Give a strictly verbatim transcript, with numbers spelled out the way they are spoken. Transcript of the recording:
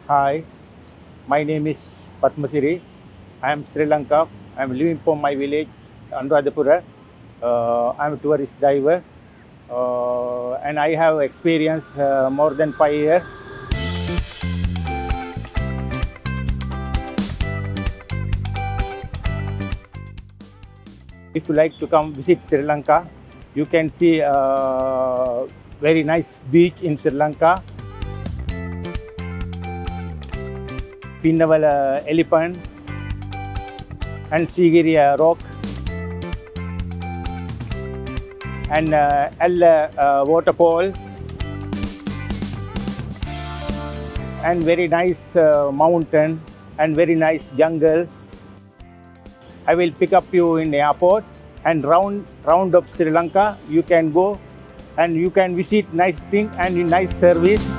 Hi, my name is Pathmasiri. I am Sri Lanka. I am living from my village, Anuradhapura. Uh, I am a tourist driver, uh, and I have experience uh, more than five years. If you like to come visit Sri Lanka, you can see uh, very nice beach in Sri Lanka, Pinnavala elephant, and Sigiriya rock, and uh, Ella uh, waterfall, and very nice uh, mountain, and very nice jungle. I will pick up you in the airport and round round of Sri Lanka. You can go and you can visit nice thing and nice service.